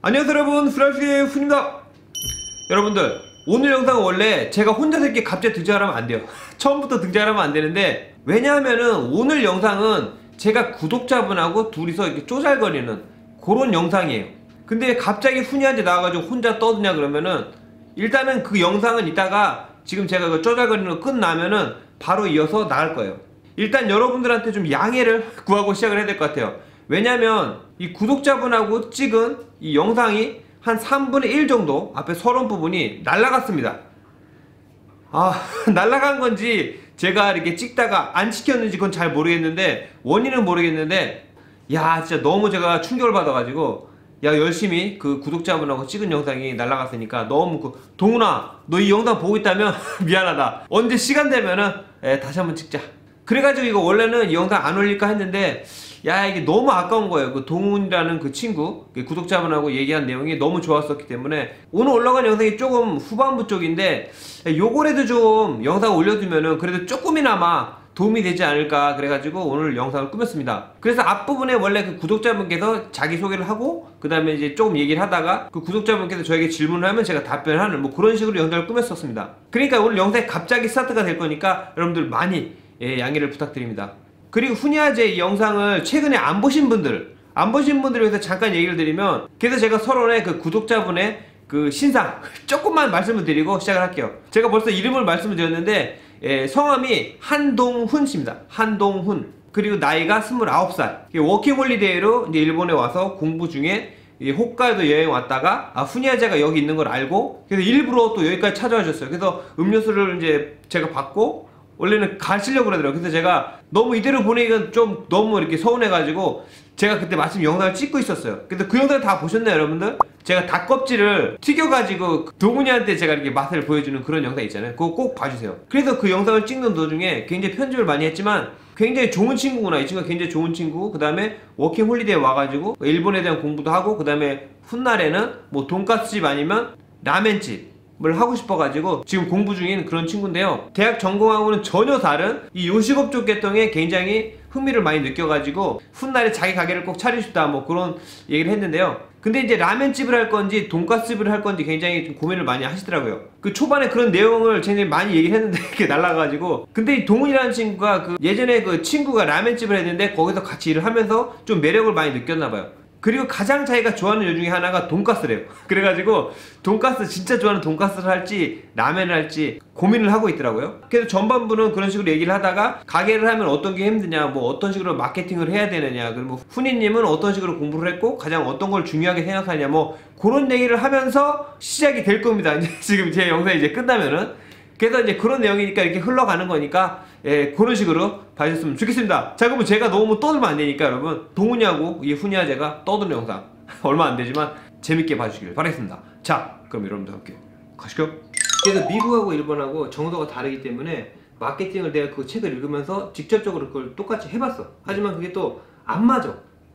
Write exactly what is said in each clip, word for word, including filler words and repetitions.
안녕하세요 여러분, 프라이스의 훈입니다. 여러분들, 오늘 영상은 원래 제가 혼자서 이렇게 갑자기 등장하면 안 돼요. 처음부터 등장하면 안 되는데, 왜냐하면은 오늘 영상은 제가 구독자분하고 둘이서 이렇게 쪼잘거리는 그런 영상이에요. 근데 갑자기 훈이한테 나와가지고 혼자 떠드냐 그러면은, 일단은 그 영상은 이따가 지금 제가 그 쪼잘거리는 거 끝나면은 바로 이어서 나갈 거예요. 일단 여러분들한테 좀 양해를 구하고 시작을 해야 될 것 같아요. 왜냐면 이 구독자분하고 찍은 이 영상이 한 삼분의 일 정도 앞에 서론 부분이 날라갔습니다. 아 날라간 건지 제가 이렇게 찍다가 안 찍혔는지 그건 잘 모르겠는데, 원인은 모르겠는데, 야 진짜 너무 제가 충격을 받아가지고, 야 열심히 그 구독자분하고 찍은 영상이 날라갔으니까 너무 그 동훈아 너 이 영상 보고 있다면 미안하다, 언제 시간 되면은 에, 다시 한번 찍자. 그래가지고 이거 원래는 이 영상 안 올릴까 했는데, 야 이게 너무 아까운 거예요. 그 동훈이라는 그 친구, 그 구독자분하고 얘기한 내용이 너무 좋았었기 때문에. 오늘 올라간 영상이 조금 후반부 쪽인데, 요거라도 좀 영상 올려두면은 그래도 조금이나마 도움이 되지 않을까 그래가지고 오늘 영상을 꾸몄습니다. 그래서 앞부분에 원래 그 구독자분께서 자기소개를 하고, 그 다음에 이제 조금 얘기를 하다가 그 구독자분께서 저에게 질문을 하면 제가 답변을 하는 뭐 그런 식으로 영상을 꾸몄었습니다. 그러니까 오늘 영상이 갑자기 스타트가 될 거니까 여러분들 많이 예, 양해를 부탁드립니다. 그리고 훈이아제 이 영상을 최근에 안 보신 분들, 안 보신 분들을 위해서 잠깐 얘기를 드리면, 그래서 제가 서론에 그 구독자분의 그 신상 조금만 말씀을 드리고 시작을 할게요. 제가 벌써 이름을 말씀을 드렸는데, 예, 성함이 한동훈 씨입니다. 한동훈. 그리고 나이가 스물아홉 살. 워킹홀리데이로 이제 일본에 와서 공부 중에 이 홋카이도 여행 왔다가, 아, 훈이아제가 여기 있는 걸 알고, 그래서 일부러 또 여기까지 찾아와 주셨어요. 그래서 음료수를 이제 제가 받고, 원래는 가시려고 그러더라고요. 그래서 제가 너무 이대로 보내기가 좀 너무 이렇게 서운해가지고, 제가 그때 마침 영상을 찍고 있었어요. 그래서 그 영상 다 보셨나요 여러분들? 제가 닭껍질을 튀겨가지고 동훈이한테 제가 이렇게 맛을 보여주는 그런 영상 있잖아요. 그거 꼭 봐주세요. 그래서 그 영상을 찍는 도중에 굉장히 편집을 많이 했지만, 굉장히 좋은 친구구나, 이 친구가 굉장히 좋은 친구. 그 다음에 워킹홀리데이 와가지고 일본에 대한 공부도 하고, 그 다음에 훗날에는 뭐 돈가스집 아니면 라멘집 을 하고 싶어가지고 지금 공부 중인 그런 친구인데요. 대학 전공하고는 전혀 다른 이 요식업 쪽 계통에 굉장히 흥미를 많이 느껴가지고 훗날에 자기 가게를 꼭 차리고 싶다 뭐 그런 얘기를 했는데요. 근데 이제 라면집을 할 건지 돈가스집을 할 건지 굉장히 좀 고민을 많이 하시더라고요. 그 초반에 그런 내용을 굉장히 많이 얘기를 했는데 이렇게 날라가가지고, 근데 이 동훈이라는 친구가 그 예전에 그 친구가 라면집을 했는데 거기서 같이 일을 하면서 좀 매력을 많이 느꼈나봐요. 그리고 가장 자기가 좋아하는 요 중에 하나가 돈가스래요. 그래가지고 돈가스, 진짜 좋아하는 돈가스를 할지 라면을 할지 고민을 하고 있더라고요. 그래서 전반부는 그런 식으로 얘기를 하다가, 가게를 하면 어떤 게 힘드냐, 뭐 어떤 식으로 마케팅을 해야 되느냐, 그리고 훈이님은 어떤 식으로 공부를 했고 가장 어떤 걸 중요하게 생각하냐, 뭐 그런 얘기를 하면서 시작이 될 겁니다. 이제 지금 제 영상이 이제 끝나면은. 그래서 이제 그런 내용이니까 이렇게 흘러가는 거니까, 예, 그런 식으로 봐주셨으면 좋겠습니다. 자, 그러면 제가 너무 떠들면 안 되니까 여러분, 동훈이하고 이 훈이아제가 떠드는 영상 얼마 안 되지만 재밌게 봐주시길 바라겠습니다. 자, 그럼 여러분들 함께 가시죠. 그래서 미국하고 일본하고 정도가 다르기 때문에 마케팅을 내가 그 책을 읽으면서 직접적으로 그걸 똑같이 해봤어. 하지만 그게 또 안 맞아.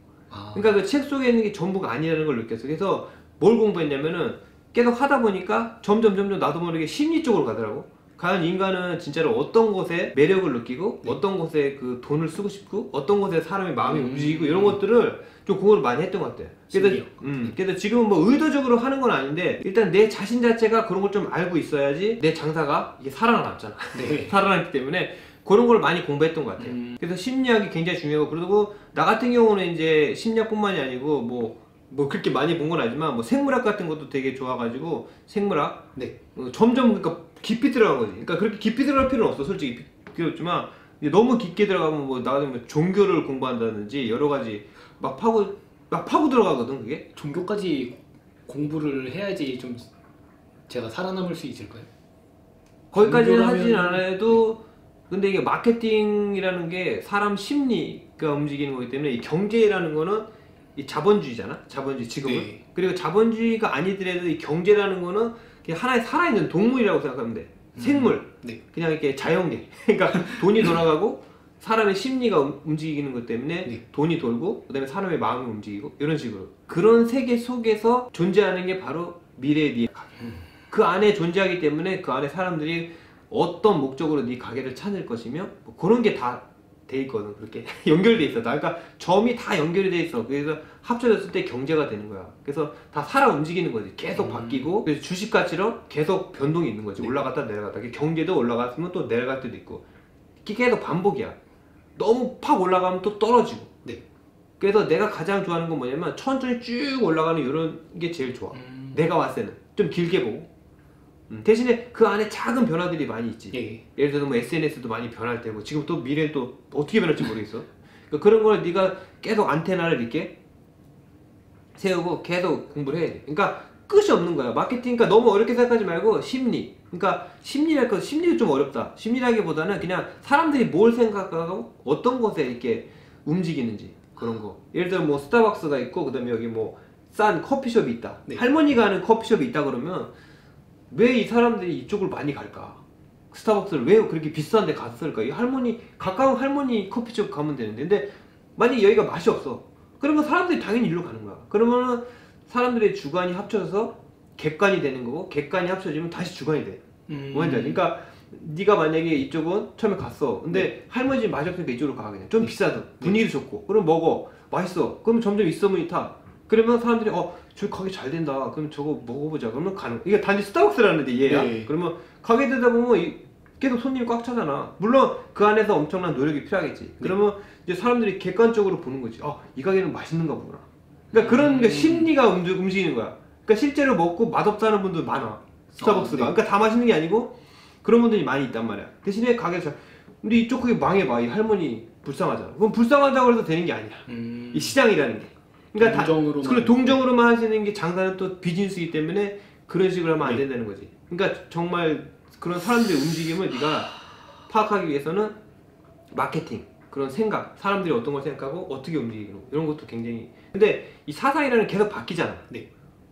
그러니까 그 책 속에 있는 게 전부가 아니라는 걸 느꼈어. 그래서 뭘 공부했냐면은, 계속 하다 보니까 점점 점점 나도 모르게 심리 쪽으로 가더라고. 과연 인간은 진짜로 어떤 곳에 매력을 느끼고, 네. 어떤 곳에 그 돈을 쓰고 싶고, 어떤 곳에 사람의 마음이 음. 움직이고, 이런 것들을 좀 공부를 많이 했던 것 같아. 그래서, 음, 그래서 지금은 뭐 의도적으로 하는 건 아닌데, 일단 내 자신 자체가 그런 걸 좀 알고 있어야지 내 장사가 이게 살아남잖아. 네. 살아남기 때문에 그런 걸 많이 공부했던 것 같아요. 음. 그래서 심리학이 굉장히 중요하고, 그리고 나 같은 경우는 이제 심리학뿐만이 아니고 뭐 뭐 그렇게 많이 본 건 아니지만 뭐 생물학 같은 것도 되게 좋아가지고, 생물학, 네, 어, 점점 그러니까 깊이 들어간 거지. 그러니까 그렇게 깊이 들어갈 필요는 없어, 솔직히. 그렇지만 너무 깊게 들어가면 뭐 나 같은 종교를 공부한다든지 여러 가지 막 파고 막 파고 들어가거든. 그게 종교까지 공부를 해야지 좀 제가 살아남을 수 있을까요? 거기까지는 하진 않아도, 근데 이게 마케팅이라는 게 사람 심리가 움직이는 거기 때문에, 이 경제라는 거는 이 자본주의잖아, 자본주의 지금은. 네. 그리고 자본주의가 아니더라도 이 경제라는 거는 그냥 하나의 살아있는 동물이라고 생각하면 돼. 음. 생물. 네. 그냥 이렇게 자연계. 그러니까 돈이 돌아가고 사람의 심리가 움직이는 것 때문에, 네. 돈이 돌고, 그 다음에 사람의 마음이 움직이고, 이런 식으로 그런 세계 속에서 존재하는 게 바로 미래의 네 가게. 음. 그 안에 존재하기 때문에 그 안에 사람들이 어떤 목적으로 네 가게를 찾을 것이며, 뭐 그런 게 다 돼 있거든. 그렇게 연결돼 있어. 그러니까 점이 다 연결이 돼 있어. 그래서 합쳐졌을 때 경제가 되는 거야. 그래서 다 살아 움직이는 거지. 계속 음. 바뀌고, 그래서 주식같이럼 계속 변동이 있는 거지. 네. 올라갔다 내려갔다. 경제도 올라갔으면 또 내려갈 때도 있고, 이게 계속 반복이야. 너무 팍 올라가면 또 떨어지고. 네. 그래서 내가 가장 좋아하는 건 뭐냐면 천천히 쭉 올라가는 이런 게 제일 좋아. 음. 내가 봤을 때는 좀 길게 보고. 음, 대신에 그 안에 작은 변화들이 많이 있지. 예. 예를 들어서 뭐 에스엔에스도 많이 변할 테고, 지금 또 미래는 또 어떻게 변할지 모르겠어. 그러니까 그런 걸 네가 계속 안테나를 이렇게 세우고 계속 공부를 해야 돼. 그러니까 끝이 없는 거야. 마케팅. 그러니까 너무 어렵게 생각하지 말고 심리. 그러니까 심리랄 심리도 좀 어렵다. 심리라기보다는 그냥 사람들이 뭘 생각하고 어떤 것에 이렇게 움직이는지 그런 거. 예를 들어 뭐 스타벅스가 있고, 그다음에 여기 뭐 싼 커피숍이 있다. 네. 할머니가 하는 커피숍이 있다 그러면 왜 이 사람들이 이쪽을 많이 갈까? 스타벅스를 왜 그렇게 비싼 데 갔을까? 이 할머니, 가까운 할머니 커피숍 가면 되는데, 근데 만약에 여기가 맛이 없어. 그러면 사람들이 당연히 일로 가는 거야. 그러면은 사람들의 주관이 합쳐져서 객관이 되는 거고, 객관이 합쳐지면 다시 주관이 돼. 음. 뭔지 알지? 그러니까 네가 만약에 이쪽은 처음에 갔어. 근데 네. 할머니 집 맛이 없으니까 이쪽으로 가. 그냥 좀 네. 비싸도 분위기도 좋고. 그럼 먹어. 맛있어. 그럼 점점 있어문이 타. 그러면 사람들이 어, 저 가게 잘 된다. 그럼 저거 먹어보자. 그러면 가는. 이게 단지 스타벅스라는데 얘야. 네. 그러면 가게 되다 보면 이- 계속 손님이 꽉 차잖아. 물론 그 안에서 엄청난 노력이 필요하겠지. 그러면 이제 사람들이 객관적으로 보는 거지. 아, 이 가게는 맛있는가 보구나. 그러니까 그런 음. 게 심리가 움직, 움직이는 거야. 그러니까 실제로 먹고 맛없다는 분들 많아. 스타벅스가. 아, 네. 그러니까 다 맛있는 게 아니고 그런 분들이 많이 있단 말이야. 대신에 가게 잘. 근데 이쪽 가게 망해봐. 이 할머니 불쌍하잖아. 그럼 불쌍하다고 해서 되는 게 아니야. 음. 이 시장이라는 게. 그러니까 동정으로만. 다, 그래, 동정으로만 할 수 있는 게 장사는 또 비즈니스이기 때문에 그런 식으로 하면 안 네. 된다는 거지. 그러니까 정말 그런 사람들의 움직임을 네가 파악하기 위해서는 마케팅, 그런 생각, 사람들이 어떤 걸 생각하고 어떻게 움직이고 이런 것도 굉장히. 근데 이 사상이라는 게 계속 바뀌잖아. 네.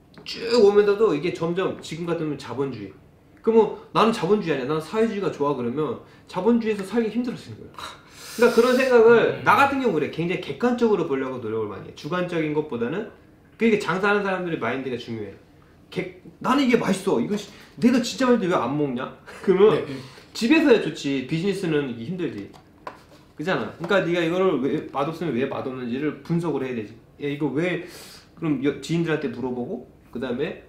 쭉 오면서도 이게 점점 지금 같으면 자본주의. 그러면 나는 자본주의 아니야. 나는 사회주의가 좋아. 그러면 자본주의에서 살기 힘들어지는 거야. 그러니까 그런 생각을 음. 나 같은 경우 그래. 굉장히 객관적으로 보려고 노력을 많이 해. 주관적인 것보다는 그게 장사하는 사람들의 마인드가 중요해. 객, 나는 이게 맛있어. 이거 시- 내가 진짜 맛있는데 왜 안 먹냐? 그러면 네. 집에서야 좋지. 비즈니스는 이게 힘들지. 그잖아. 그러니까 네가 이거를 왜 맛없으면 왜 맛없는지를 분석을 해야 되지. 야, 이거 왜 그럼 여- 지인들한테 물어보고 그 다음에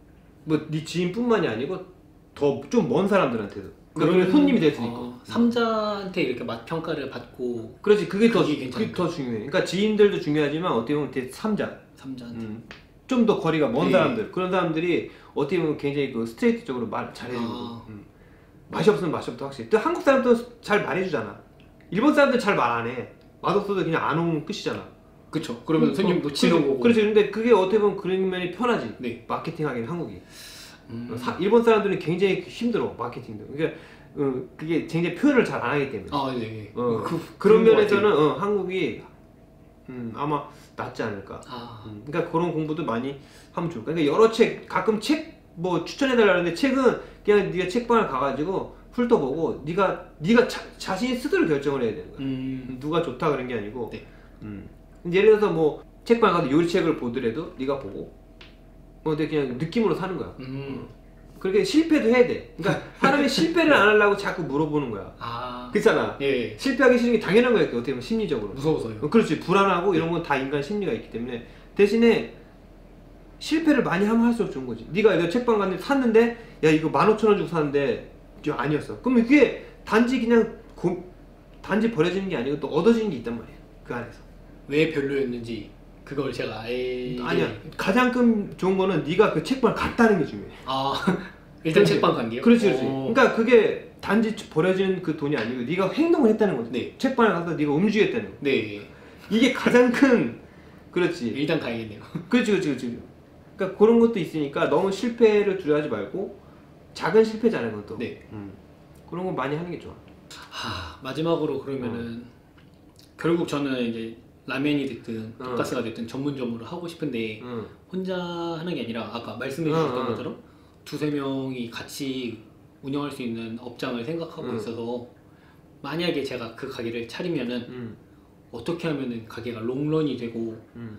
뭐 네 지인뿐만이 아니고 더 좀 먼 사람들한테도. 그러면 손님이 될 수 있고. 어, 삼자한테 이렇게 맛 평가를 받고 그렇지. 그게 더 그게 그게 괜찮을까? 더 중요해. 그러니까 지인들도 중요하지만 어떻게 보면 대 삼자. 삼자한테. 음. 좀 더 거리가 먼 네. 사람들. 그런 사람들이 어떻게 보면 굉장히 그 스트레이트적으로 말 잘해주거든. 아. 음. 맛이 없으면 맛이 없다 확실히. 또 한국 사람도 잘 말해주잖아. 일본 사람들 잘 말 안 해. 맛없어도 그냥 안 오면 끝이잖아. 그쵸. 그러면 어, 손님 어, 놓치는 그렇지, 거고. 그렇지. 근데 그게 어떻게 보면 그런 면이 편하지. 네. 마케팅 하기는 한국이. 음. 사- 일본 사람들은 굉장히 힘들어 마케팅도. 그러니까 어, 그게 굉장히 표현을 잘 안 하기 때문에. 아, 네. 어, 그, 그런 것 면에서는 같아요. 어, 한국이 음, 아마 낫지 않을까. 아. 음, 그러니까 그런 공부도 많이 하면 좋을 거야. 그러니까 여러 책, 가끔 책 뭐 추천해달라는데 책은 그냥 네가 책방을 가가지고 훑어보고 네가 네가 자, 자신이 스스로 결정을 해야 되는 거야. 음. 누가 좋다 그런 게 아니고. 네. 음. 예를 들어서 뭐 책방 가서 요리책을 보더라도 네가 보고 뭐 근데 그냥 느낌으로 사는 거야. 음. 그렇게 실패도 해야 돼. 그러니까 사람이 실패를 안 하려고 자꾸 물어보는 거야. 아. 그렇잖아. 예. 실패하기 싫은 게 당연한 거야. 어떻게 보면 심리적으로. 무서워서요. 어, 그렇지. 불안하고 이런 건 다 인간 심리가 있기 때문에. 대신에 실패를 많이 하면 할수록 좋은 거지. 네가 이거 책방 갔는데 샀는데 야 이거 만 오천 원 주고 샀는데 이거 아니었어. 그럼 그게 단지 그냥 고, 단지 버려지는 게 아니고 또 얻어지는 게 있단 말이야. 그 안에서. 왜 별로였는지 그걸 제가 알게. 아니야. 가장 큰 좋은 거는 네가 그 책방을 갔다는 게 중요해. 아. 일단 그렇지. 책방 간 게요? 그렇지, 그렇지. 어. 그러니까 그게 단지 버려지는 그 돈이 아니고 네가 행동을 했다는 거지. 네. 책방에 가서 네가 움직였다는 거. 네. 이게 가장 큰 그렇지. 일단 가야겠네요. 그렇지, 그렇지, 그렇지. 그러니까 그런 것도 있으니까 너무 실패를 두려워하지 말고 작은 실패잖아요, 그것도. 네. 음. 그런 거 많이 하는 게 좋아. 하, 마지막으로 그러면은 결국 저는 이제 라면이 됐든 어. 돈가스가 됐든 전문점으로 하고 싶은데 응. 혼자 하는 게 아니라 아까 말씀해 주셨던 어, 어. 것처럼 두세 명이 같이 운영할 수 있는 업장을 생각하고 응. 있어서 만약에 제가 그 가게를 차리면은 응. 어떻게 하면은 가게가 롱런이 되고 응.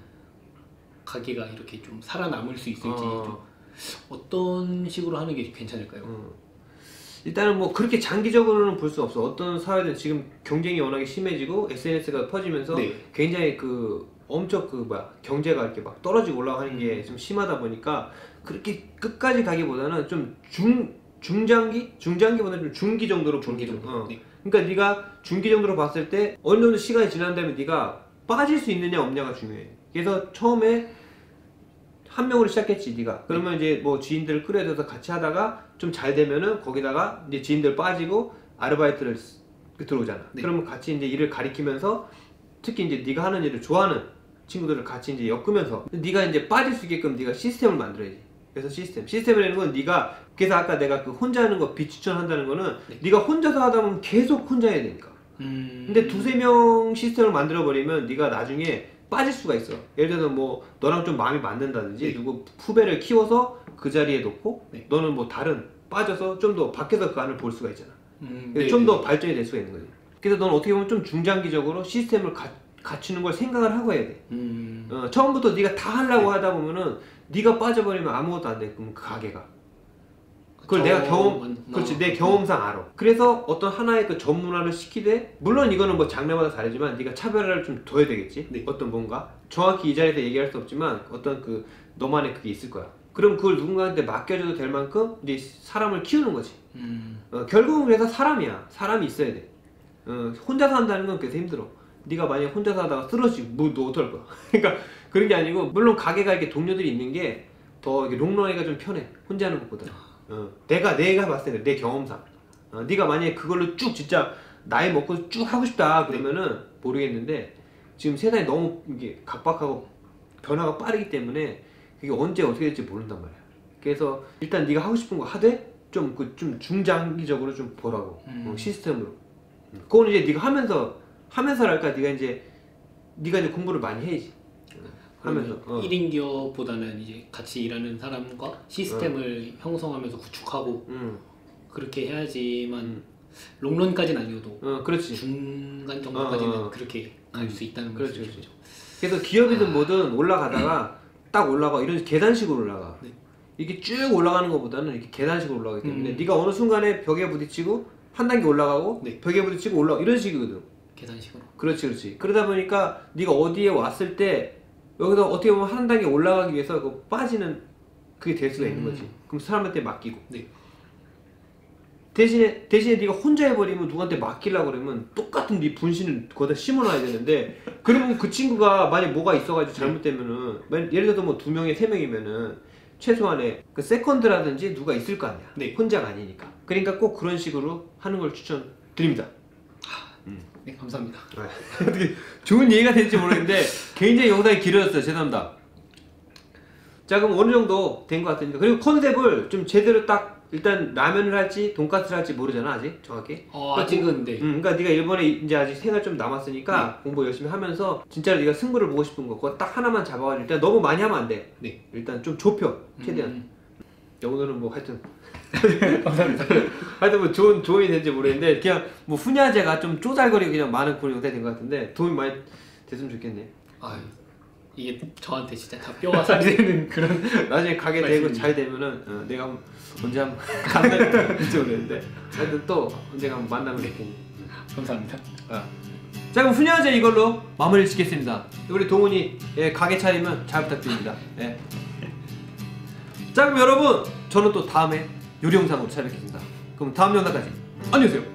가게가 이렇게 좀 살아남을 수 있을지 어. 좀 어떤 식으로 하는 게 괜찮을까요? 응. 일단은 뭐 그렇게 장기적으로는 볼 수 없어. 어떤 사회든 지금 경쟁이 워낙에 심해지고 에스엔에스가 퍼지면서 네. 굉장히 그 엄청 그 뭐야 경제가 이렇게 막 떨어지고 올라가는 게 좀 심하다 보니까 그렇게 끝까지 가기보다는 좀 중 중장기 중장기보다는 좀 중기 정도로 보는 게 좀. 어. 네. 그러니까 네가 중기 정도로 봤을 때 어느 정도 시간이 지난 다음에 네가 빠질 수 있느냐 없냐가 중요해. 그래서 처음에 한 명으로 시작했지 네가. 그러면 네. 이제 뭐 지인들을 끌어들여서 같이 하다가 좀 잘 되면은 거기다가 이제 지인들 빠지고 아르바이트를 들어오잖아. 네. 그러면 같이 이제 일을 가리키면서 특히 이제 네가 하는 일을 좋아하는 친구들을 같이 이제 엮으면서 네가 이제 빠질 수 있게끔 네가 시스템을 만들어야지. 그래서 시스템. 시스템이라는 건 네가 그래서 아까 내가 그 혼자 하는 거 비추천한다는 거는 네. 네가 혼자서 하다 보면 계속 혼자 해야 되니까. 음... 근데 두세 명 시스템을 만들어 버리면 네가 나중에 빠질 수가 있어. 예를 들어서 뭐 너랑 좀 마음이 맞는다든지 네. 누구 후배를 키워서 그 자리에 놓고 네. 너는 뭐 다른 빠져서 좀 더 밖에서 그 안을 볼 수가 있잖아. 음, 네, 좀 더 네. 발전이 될 수가 있는 거지. 그래서 너는 어떻게 보면 좀 중장기적으로 시스템을 가, 갖추는 걸 생각을 하고 해야 돼. 음... 어, 처음부터 네가 다 하려고 네. 하다 보면은 네가 빠져버리면 아무것도 안 돼. 그럼 그 가게가. 그걸 내가 경험, 만, 그렇지, 내 경험상 알아. 그래서 어떤 하나의 그 전문화를 시키되, 물론 이거는 뭐 장르마다 다르지만 네가 차별화를 좀 둬야 되겠지. 네. 어떤 뭔가 정확히 이 자리에서 얘기할 수 없지만 어떤 그 너만의 그게 있을 거야. 그럼 그걸 누군가한테 맡겨줘도 될 만큼 이제 사람을 키우는 거지. 음. 어, 결국은 그래서 사람이야. 사람이 있어야 돼. 어, 혼자서 한다는 건 그래서 힘들어. 네가 만약에 혼자서 하다가 쓰러지고 뭐 너 어떡할 거야. 그러니까 그런 게 아니고, 물론 가게가 이렇게 동료들이 있는 게 더 롱런하기가 좀 편해. 혼자 하는 것보다. 어, 내가 내가 봤을 때 내 경험상 어, 네가 만약에 그걸로 쭉 진짜 나이 먹고 쭉 하고 싶다 그러면은 모르겠는데, 지금 세상이 너무 이게 각박하고 변화가 빠르기 때문에 그게 언제 어떻게 될지 모른단 말이야. 그래서 일단 네가 하고 싶은 거 하되 좀 그 좀 중장기적으로 좀 보라고. 음. 어, 시스템으로. 음. 그건 이제 네가 하면서 하면서랄까 네가 이제 네가 이제 공부를 많이 해야지. 하면서 어. 일 인 기업보다는 이제 같이 일하는 사람과 시스템을 어. 형성하면서 구축하고 음. 그렇게 해야지만 음. 롱런까지는 아니어도 어, 그렇지. 중간 정도까지는 어, 어. 그렇게 갈 수 있다는 거죠. 그렇죠. 그래서 기업이든 아. 뭐든 올라가다가 딱 올라가 이런 계단식으로 올라가. 네. 이게 쭉 올라가는 것보다는 이렇게 계단식으로 올라가기 때문에 음. 네가 어느 순간에 벽에 부딪히고 한 단계 올라가고 네. 벽에 부딪히고 올라가 이런 식이거든. 계단식으로. 그렇지, 그렇지. 그러다 보니까 네가 어디에 왔을 때 여기서 어떻게 보면 한 단계 올라가기 위해서 그 빠지는 그게 될 수가 있는 거지. 음. 그럼 사람한테 맡기고. 네. 대신에 대신에 네가 혼자 해버리면 누구한테 맡기려고 그러면 똑같은 네 분신을 거기다 심어놔야 되는데, 그러면 그 친구가 만약 뭐가 있어가지고 잘못되면은 예를 들어서 뭐 두 명에 세 명이면은 최소한의 그 세컨드라든지 누가 있을 거 아니야. 네. 혼자가 아니니까. 그러니까 꼭 그런 식으로 하는 걸 추천드립니다. 음. 네, 감사합니다. 어떻게 좋은 얘기가 될지 모르겠는데 굉장히 영상이 길어졌어요. 죄송합니다. 자, 그럼 어느 정도 된 것 같으니까, 그리고 컨셉을 좀 제대로 딱, 일단 라면을 할지 돈까스를 할지 모르잖아 아직 정확히. 어, 그러니까 아직은 네. 음, 그러니까 네가 일본에 이제 아직 생활 좀 남았으니까 네. 공부 열심히 하면서 진짜로 네가 승부를 보고 싶은 거 그거 딱 하나만 잡아가지고, 일단 너무 많이 하면 안 돼. 네. 일단 좀 좁혀 최대한. 음. 야, 오늘은 뭐 하여튼 감사합니다. 하여튼 뭐 좋은 도움이 된지 모르겠는데, 그냥 뭐 훈야제가 좀 쪼잘거리고 그냥 많은 그런 영상이 된 것 같은데 도움이 많이 됐으면 좋겠네. 아, 이게 저한테 진짜 다 뼈와 살이 되는 그런 나중에 가게 되고 잘 되면은 어, 내가 언제 한번 간다는지 모르겠는데 하여튼 또 언제가 한번 만나면 좋겠네. 감사합니다. 어. 자, 그럼 훈야제 이걸로 마무리 짓겠습니다. 우리 동훈이 예, 가게 차리면 잘 부탁드립니다. 예. 자, 그럼 여러분 저는 또 다음에 요리 영상으로 찾아뵙겠습니다. 그럼 다음 영상까지 안녕히 계세요.